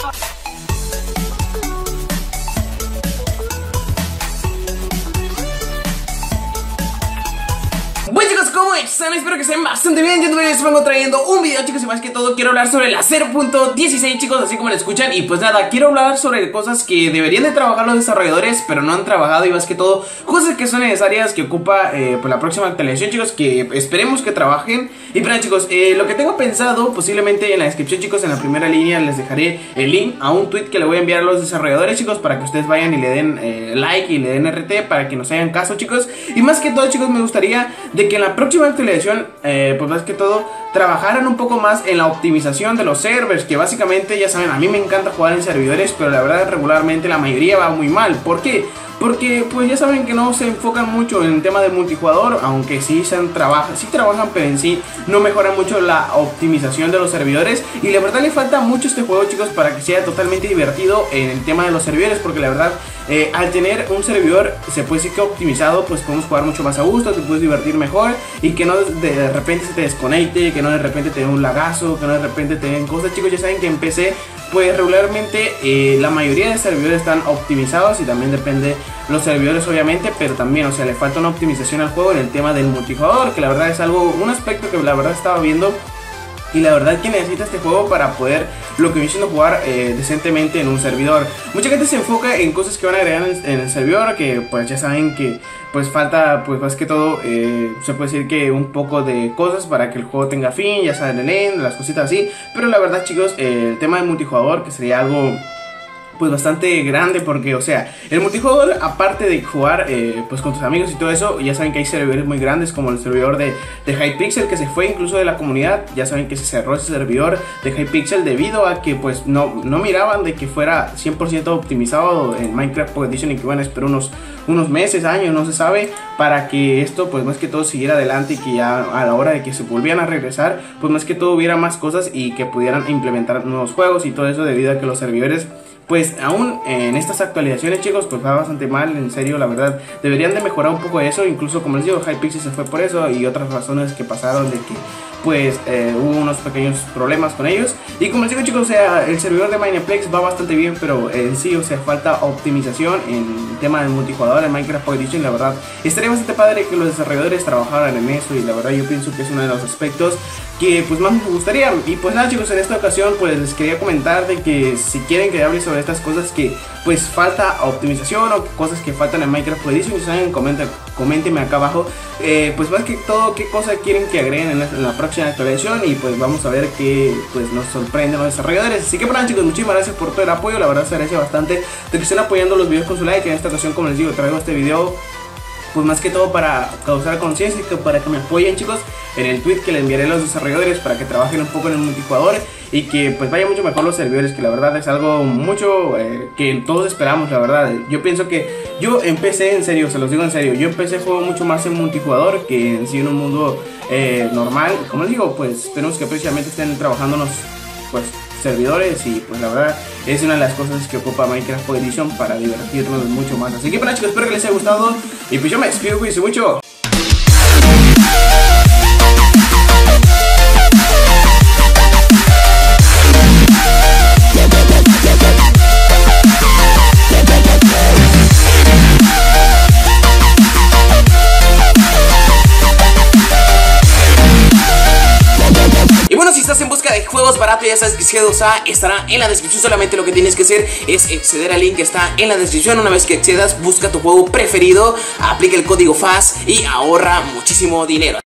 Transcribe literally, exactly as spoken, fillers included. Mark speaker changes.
Speaker 1: Bueno chicos, ¿cómo están? Espero que estén bastante bien. Yo también les vengo trayendo un video, chicos, y más que todo quiero hablar sobre la cero punto dieciséis, chicos, así como lo escuchan. Y pues nada, quiero hablar sobre cosas que deberían de trabajar los desarrolladores, pero no han trabajado, y más que todo cosas que son necesarias, que ocupa eh, pues la próxima actualización, chicos, que esperemos que trabajen. Y bueno chicos, eh, lo que tengo pensado, posiblemente en la descripción, chicos, en la primera línea les dejaré el link a un tweet que le voy a enviar a los desarrolladores, chicos, para que ustedes vayan y le den eh, like y le den R T, para que nos hagan caso, chicos. Y más que todo, chicos, me gustaría de que en la próxima actualización, eh, pues más que todo, trabajaran un poco más en la optimización de los servers, que básicamente, ya saben, a mí me encanta jugar en servidores, pero la verdad regularmente la mayoría va muy mal. ¿Por qué? Porque pues ya saben que no se enfocan mucho en el tema del multijugador, aunque sí, se trabajan, sí trabajan, pero en sí no mejoran mucho la optimización de los servidores. Y la verdad le falta mucho este juego, chicos, para que sea totalmente divertido en el tema de los servidores, porque la verdad eh, al tener un servidor, se puede decir que optimizado, pues podemos jugar mucho más a gusto, te puedes divertir mejor, y que no de, de repente se te desconecte, que no de repente te den un lagazo, que no de repente te den cosas. Chicos, ya saben que en P C pues regularmente eh, la mayoría de servidores están optimizados, y también depende los servidores obviamente, pero también, o sea, le falta una optimización al juego en el tema del multijugador, que la verdad es algo, un aspecto que la verdad estaba viendo. Y la verdad que necesita este juego para poder, lo que viene siendo, jugar eh, decentemente en un servidor. Mucha gente se enfoca en cosas que van a agregar en, en el servidor, que pues ya saben que pues falta, pues más que todo, eh, se puede decir que un poco de cosas para que el juego tenga fin, ya saben, el end, las cositas así. Pero la verdad, chicos, eh, el tema del multijugador, que sería algo pues bastante grande, porque, o sea, el multijugador, aparte de jugar eh, pues con tus amigos y todo eso, ya saben que hay servidores muy grandes, como el servidor de, de Hypixel, que se fue incluso de la comunidad. Ya saben que se cerró ese servidor de Hypixel debido a que pues no, no miraban de que fuera cien por ciento optimizado en Minecraft Pocket Edition, y que iban a esperar unos, unos meses, años, no se sabe, para que esto pues más que todo siguiera adelante, y que ya a la hora de que se volvieran a regresar, pues más que todo hubiera más cosas y que pudieran implementar nuevos juegos y todo eso, debido a que los servidores pues aún en estas actualizaciones, chicos, pues va bastante mal, en serio, la verdad. Deberían de mejorar un poco eso, incluso como les digo, Hypixel se fue por eso, y otras razones que pasaron de que pues eh, hubo unos pequeños problemas con ellos. Y como les digo, chicos, o sea, el servidor de Mineplex va bastante bien, pero en sí, o sea, falta optimización en el tema del multijugador en Minecraft Pocket Edition. La verdad, estaría bastante padre que los desarrolladores trabajaran en eso, y la verdad yo pienso que es uno de los aspectos que pues más me gustaría. Y pues nada, chicos, en esta ocasión pues les quería comentar de que si quieren que hable sobre estas cosas que pues falta optimización, o cosas que faltan en Minecraft Pocket Edition, si saben, comenten, coméntenme acá abajo, eh, pues más que todo qué cosa quieren que agreguen en la, en la próxima actualización, y pues vamos a ver qué pues nos sorprenden los desarrolladores. Así que bueno, chicos, muchísimas gracias por todo el apoyo, la verdad se agradece bastante de que estén apoyando los videos con su like. En esta ocasión, como les digo, traigo este video pues más que todo para causar conciencia, y que para que me apoyen, chicos, en el tweet que le enviaré a los desarrolladores, para que trabajen un poco en el multijugador, y que pues vaya mucho mejor los servidores, que la verdad es algo mucho eh, que todos esperamos, la verdad. Yo pienso que yo empecé, en serio, se los digo en serio, yo empecé juego mucho más en multijugador que en sí en un mundo eh, normal. Como les digo, pues esperemos que precisamente estén trabajándonos pues servidores, y pues la verdad es una de las cosas que ocupa Minecraft Pocket Edition para divertirnos mucho más. Así que bueno, chicos, espero que les haya gustado, y pues yo me despido, cuídense mucho. En busca de juegos baratos, ya sabes que G dos A estará en la descripción. Solamente lo que tienes que hacer es acceder al link que está en la descripción. Una vez que accedas, busca tu juego preferido, aplica el código F A S y ahorra muchísimo dinero.